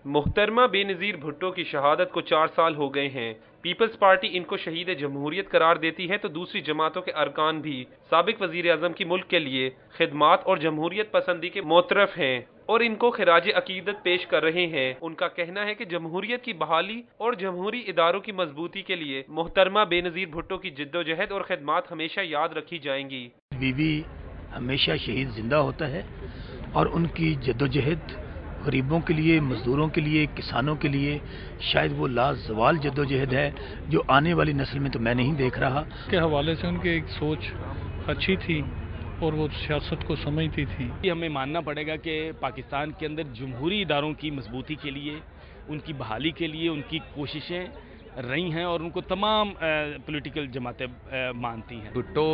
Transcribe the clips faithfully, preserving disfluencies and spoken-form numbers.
محترمہ بے نظیر بھٹو کی شہادت کو چار سال ہو گئے ہیں۔ پیپلز پارٹی ان کو شہید جمہوریت قرار دیتی ہے تو دوسری جماعتوں کے ارکان بھی سابق وزیر اعظم کی ملک کے لیے خدمات اور جمہوریت پسندی کے معترف ہیں اور ان کو خراج عقیدت پیش کر رہے ہیں۔ ان کا کہنا ہے کہ جمہوریت کی بحالی اور جمہوری اداروں کی مضبوطی کے لیے محترمہ بے نظیر بھٹو کی جدوجہد اور خدمات ہمیشہ یاد رکھی جائیں گی۔ بیوی ہمیشہ شہید زندہ ہوتا ہے اور ان کی جدوجہد غریبوں کے لیے، مزدوروں کے لیے، کسانوں کے لیے شاید وہ لازوال جدوجہد ہے جو آنے والی نسل میں تو میں نہیں دیکھ رہا۔ کے حوالے سے ان کی ایک سوچ اچھی تھی اور وہ سیاست کو سمجھتی تھی۔ ہمیں ماننا پڑے گا کہ پاکستان کے اندر جمہوری اداروں کی مضبوطی کے لیے، ان کی بحالی کے لیے ان کی کوششیں رہی ہیں اور ان کو تمام پولیٹیکل جماعتیں مانتی ہیں۔ بھٹو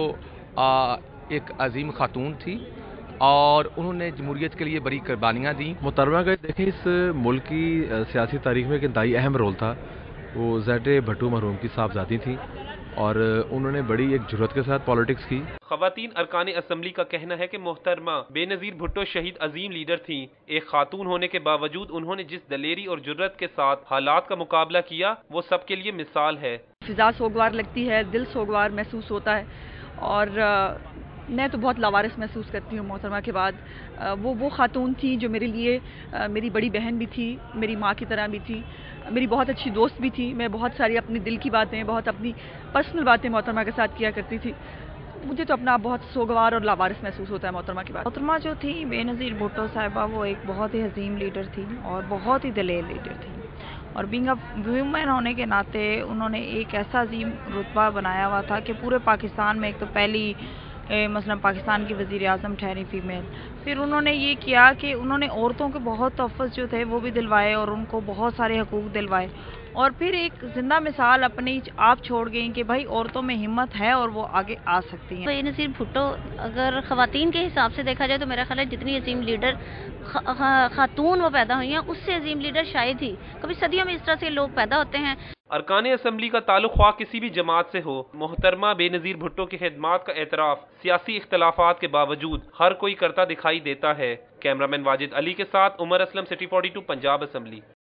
ایک عظیم خاتون تھی اور انہوں نے جمہوریت کے لیے بڑی قربانیاں دیں۔ محترمہ کا دیکھیں اس ملک کی سیاسی تاریخ میں ایک انتہائی اہم رول تھا۔ وہ زیڈ بھٹو مرحوم کی صاحبزادی تھیں اور انہوں نے بڑی ایک جرأت کے ساتھ پالیٹکس کی۔ خواتین ارکان اسمبلی کا کہنا ہے کہ محترمہ بے نظیر بھٹو شہید عظیم لیڈر تھیں۔ ایک خاتون ہونے کے باوجود انہوں نے جس دلیری اور جرأت کے ساتھ حالات کا مقابلہ کیا وہ سب کے لیے مثال ہے۔ فضا سوگوار لگتی ہے، دل سوگوار محسوس ہوتا ہے اور میں تو بہت لاوارث محسوس کرتی ہوں محترمہ کے بعد۔ وہ وہ خاتون تھی جو میرے لیے میری بڑی بہن بھی تھی، میری ماں کی طرح بھی تھی، میری بہت اچھی دوست بھی تھی۔ میں بہت ساری اپنی دل کی باتیں، بہت اپنی پرسنل باتیں محترمہ کے ساتھ کیا کرتی تھی۔ مجھے تو اپنا بہت سوگوار اور لاوارث محسوس ہوتا ہے محترمہ کے بعد۔ محترمہ جو تھی بے نظیر بھٹو صاحبہ، وہ ایک بہت ہی عظیم لیڈر تھی اور بہت ہی دلیر لیڈر تھی اور بینگ اے ویمن ہونے کے ناطے انہوں نے ایک ایسا عظیم رتبہ بنایا ہوا تھا کہ پورے پاکستان میں ایک تو پہلی مثلا پاکستان کی وزیر اعظم ٹھہری فیمیل، پھر انہوں نے یہ کیا کہ انہوں نے عورتوں کے بہت تحفظ جو تھے وہ بھی دلوائے اور ان کو بہت سارے حقوق دلوائے اور پھر ایک زندہ مثال اپنی آپ چھوڑ گئیں کہ بھائی عورتوں میں ہمت ہے اور وہ آگے آ سکتی ہیں۔ بے نظیر بھٹو اگر خواتین کے حساب سے دیکھا جائے تو میرا خیال ہے جتنی عظیم لیڈر خاتون وہ پیدا ہوئی ہیں اس سے عظیم لیڈر شاید ہی کبھی صدیوں میں اس طرح سے لوگ پیدا ہوتے ہیں۔ ارکان اسمبلی کا تعلق خواہ کسی بھی جماعت سے ہو، محترمہ بے نظیر بھٹو کی خدمات کا اعتراف سیاسی اختلافات کے باوجود ہر کوئی کرتا دکھائی دیتا ہے۔ کیمرامین واجد علی کے ساتھ Umar Aslam, city forty two, Punjab assembly.